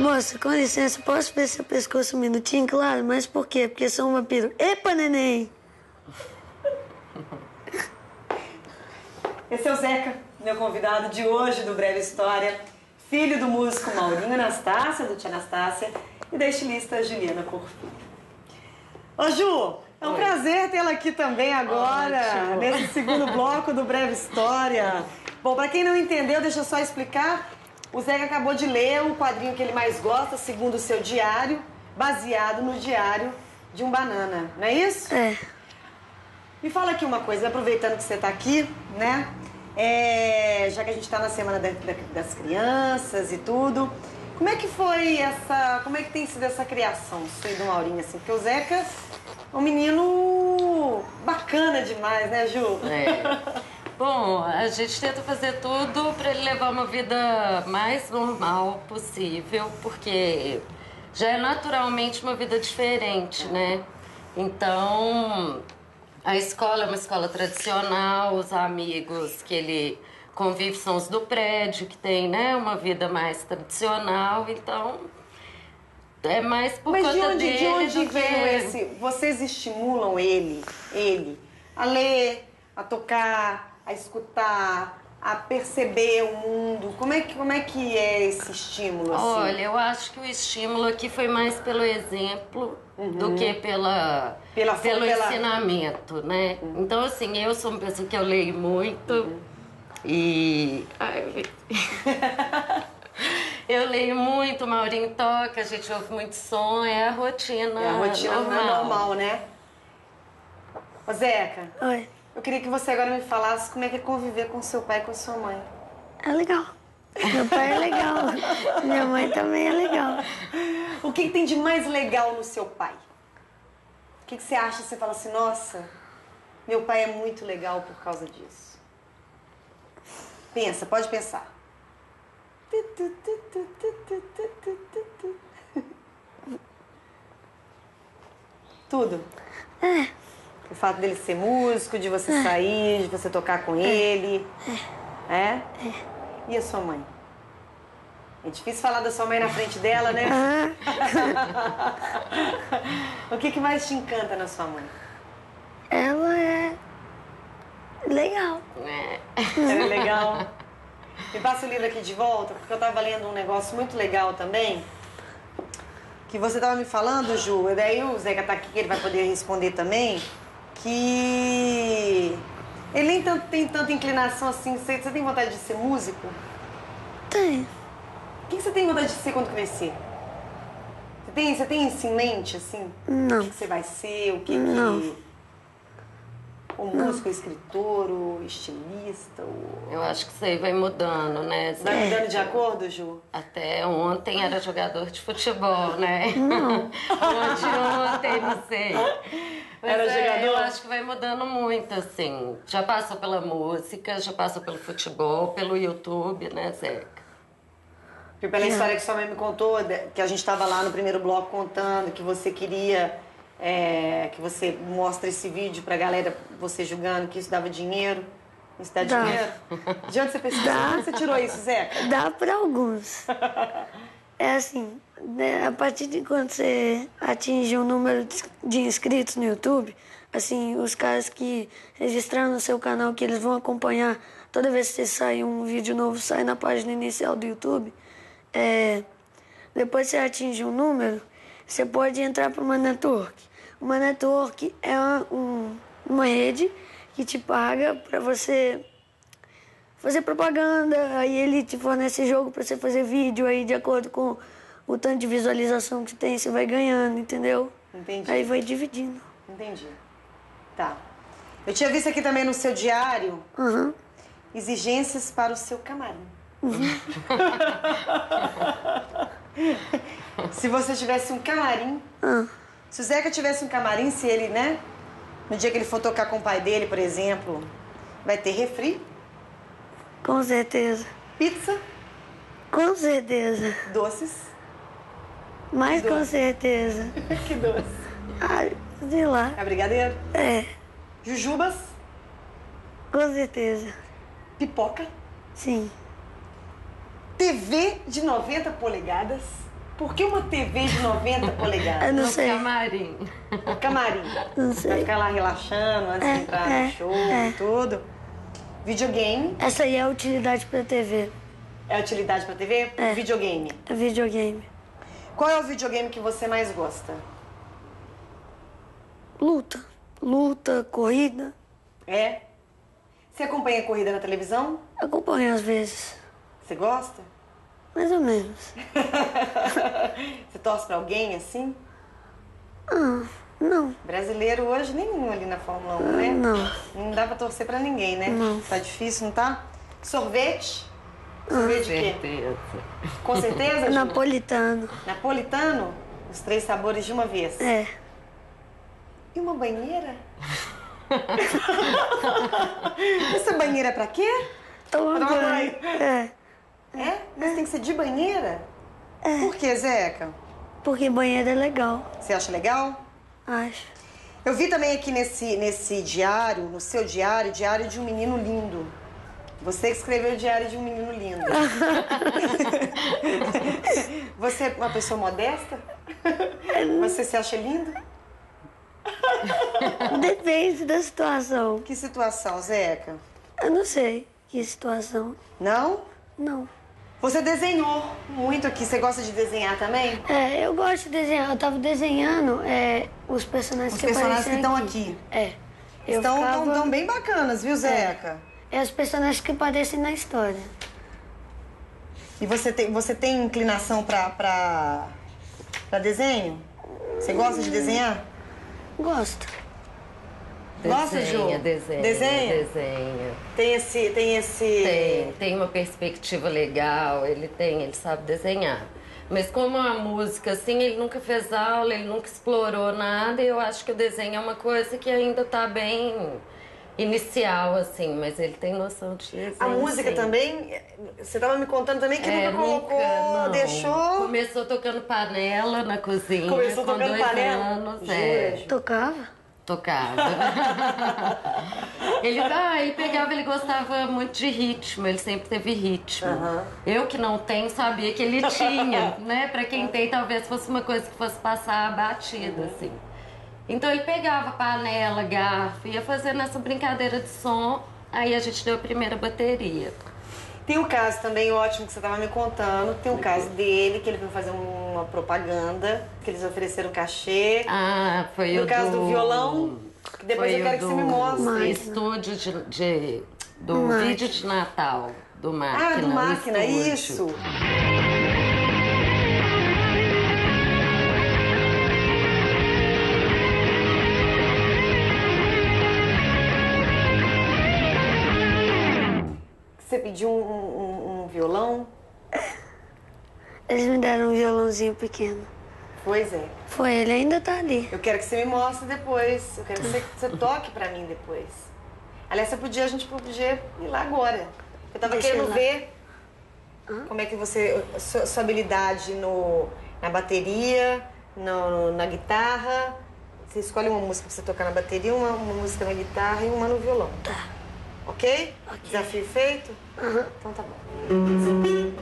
Moça, com licença, posso ver seu pescoço um minutinho? Claro, mas por quê? Porque sou um vampiro. Epa, neném! Esse é o Zeca, meu convidado de hoje do Breve História, filho do músico Maurinho Anastácia, do Tia Anastácia, e da estilista Juliana Porfírio. Ô Ju, é um prazer tê-la aqui também agora, nesse segundo bloco do Breve História. Bom, pra quem não entendeu, deixa eu só explicar. O Zeca acabou de ler o quadrinho que ele mais gosta, segundo o seu diário, baseado no diário de um banana, não é isso? É. Me fala aqui uma coisa, aproveitando que você está aqui, né? Já que a gente está na Semana das Crianças e tudo, como é que foi como é que tem sido essa criação sua e do Maurinho, assim? Porque o Zeca é um menino bacana demais, né, Ju? Bom, a gente tenta fazer tudo para ele levar uma vida mais normal possível, porque já é naturalmente uma vida diferente, né? Então, a escola é uma escola tradicional, os amigos que ele convive são os do prédio, que tem, né, uma vida mais tradicional, então é mais por conta dele. De onde do veio que... esse... Vocês estimulam ele a ler, a tocar, a escutar, a perceber o mundo? Como é que é esse estímulo, assim? Olha, eu acho que o estímulo aqui foi mais pelo exemplo do que pelo ensinamento, né? Então, assim, eu sou uma pessoa que eu leio muito e... Ai, eu leio muito, o Maurinho toca, a gente ouve muito som, é a rotina normal. É a rotina normal, né? Ô, Zeca. Oi. Eu queria que você agora me falasse como é que é conviver com seu pai e com sua mãe. É legal. Meu pai é legal. Minha mãe também é legal. O que tem de mais legal no seu pai? O que você acha? Você fala assim, nossa, meu pai é muito legal por causa disso. Pensa, pode pensar. Tudo. O fato dele ser músico, de você sair, de você tocar com ele. E a sua mãe? É difícil falar da sua mãe na frente dela, né? O que mais te encanta na sua mãe? Ela é legal. Ela é legal. Me passa o livro aqui de volta, porque eu tava lendo um negócio muito legal também. Que você tava me falando, Ju, e daí o Zeca tá aqui, que ele vai poder responder também. Que ele nem tem tanta inclinação assim. Você tem vontade de ser músico? Tem. O que você tem vontade de ser quando crescer? Você tem isso em mente, assim? Não. O que você vai ser? Não. O músico, o escritor, o estilista? Eu acho que isso aí vai mudando, né? Vai mudando de acordo, Ju? Até ontem era jogador de futebol, né? Não. Ontem, não sei. Mas Era jogador? Eu acho que vai mudando muito, assim. Já passou pela música, já passou pelo futebol, pelo YouTube, né, Zeca? E pela história que sua mãe me contou, que a gente estava lá no primeiro bloco contando, que você queria que você mostre esse vídeo pra galera, você julgando que isso dava dinheiro. Isso dá dinheiro? De onde você pesquisou? De onde você tirou isso, Zeca? Dá pra alguns. É assim, né, a partir de quando você atinge um número de inscritos no YouTube, assim, os caras que registraram no seu canal, que eles vão acompanhar toda vez que você sai um vídeo novo, sai na página inicial do YouTube, depois você atinge um número, você pode entrar para uma network. Uma network é uma rede que te paga para você fazer propaganda, aí ele te fornece jogo para você fazer vídeo, aí de acordo com o tanto de visualização que tem, você vai ganhando, entendeu? Entendi. Aí vai dividindo. Entendi. Tá. Eu tinha visto aqui também no seu diário exigências para o seu camarim. Se você tivesse um camarim, se o Zeca tivesse um camarim, se ele, né, no dia que ele for tocar com o pai dele, por exemplo, vai ter refri? Com certeza. Pizza? Com certeza. Doces? Mas com certeza. Que doce? Ai, sei lá. É brigadeiro? É. Jujubas? Com certeza. Pipoca? Sim. TV de 90 polegadas? Por que uma TV de 90 polegadas? Eu não No sei. camarim. No camarim. Não Vai sei. ficar lá relaxando antes de entrar no show e tudo. Videogame. Essa aí é a utilidade pra TV. É utilidade pra TV? É. Videogame. É videogame. Qual é o videogame que você mais gosta? Luta. Luta, corrida. É? Você acompanha a corrida na televisão? Acompanho às vezes. Você gosta? Mais ou menos. Você torce pra alguém assim? Ah, não. Brasileiro hoje nenhum ali na Fórmula 1, né? Não. Não dá pra torcer pra ninguém, né? Não. Tá difícil, não tá? Sorvete? Sorvete de quê? Certeza. Com certeza, Ju? Napolitano. Napolitano? Os 3 sabores de uma vez. É. E uma banheira? Essa banheira é pra quê? Toma Pra tomar banho. É. É? Mas tem que ser de banheira? Por que, Zeca? Porque banheiro é legal. Você acha legal? Acho. Eu vi também aqui nesse diário, no seu diário, Diário de um Menino Lindo. Você que escreveu o Diário de um Menino Lindo. Você é uma pessoa modesta? Você se acha lindo? Depende da situação. Que situação, Zeca? Eu não sei que situação. Não? Não. Você desenhou muito aqui. Você gosta de desenhar também? É, eu gosto de desenhar. Eu tava desenhando os personagens Os que personagens que aparecem estão aqui. É. Eu Estão ficava- bem bacanas, viu, Zeca? É os personagens que aparecem na história. E você tem inclinação pra desenho? Você gosta de desenhar? Gosto. Gosta, Ju? Desenha. Desenha? Tem esse... Tem uma perspectiva legal, ele sabe desenhar. Mas como a música, assim, ele nunca fez aula, ele nunca explorou nada, e eu acho que o desenho é uma coisa que ainda tá bem inicial, assim, mas ele tem noção de desenho. A música sim. também, você tava me contando também que nunca colocou, não. deixou... Começou tocando panela na cozinha. Começou com tocando 2 panela? anos, Jura, Ju? Tocava? Tocava. ele pegava, ele gostava muito de ritmo, ele sempre teve ritmo. Aham. Eu que não tenho, sabia que ele tinha, né? Pra quem tem, talvez fosse uma coisa que fosse passar batida, assim. Então ele pegava panela, garfo, ia fazendo essa brincadeira de som, aí a gente deu a primeira bateria. Tem um caso também ótimo que você estava me contando. Tem um caso dele, que ele foi fazer uma propaganda, que eles ofereceram cachê. Ah, foi No o caso do violão, que depois foi eu quero o que você me do mostre. Estúdio do Máquina. vídeo de Natal, do Máquina. Ah, do o Máquina, estúdio. isso. Você pediu um violão? Eles me deram um violãozinho pequeno. Pois é. Foi, ele ainda tá ali. Eu quero que você me mostre depois. Eu quero que você toque pra mim depois. Aliás, a gente podia ir lá agora. Eu tava Deixa eu querendo ir lá. ver como é que sua habilidade na bateria, na guitarra. Você escolhe uma música pra você tocar na bateria, uma música na guitarra e uma no violão. Tá. Ok? Desafio feito? Aham. Então tá bom.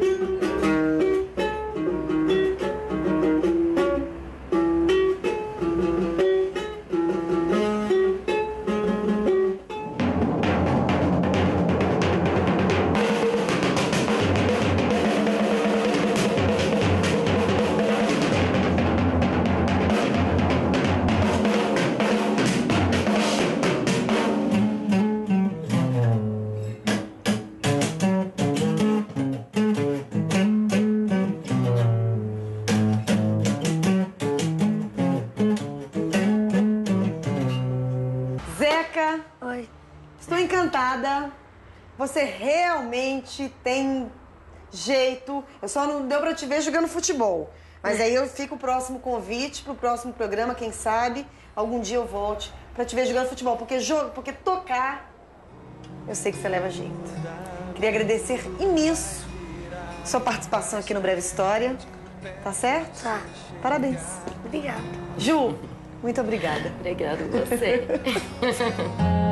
Zeca, Oi. estou encantada. Você realmente tem jeito. Eu só não deu pra te ver jogando futebol. Mas aí eu fico o próximo convite pro próximo programa, quem sabe algum dia eu volte pra te ver jogando futebol. Porque tocar, eu sei que você leva jeito. Queria agradecer imenso sua participação aqui no Breve História. Tá certo? Tá. Parabéns. Obrigada. Ju, muito obrigada. Obrigada a você.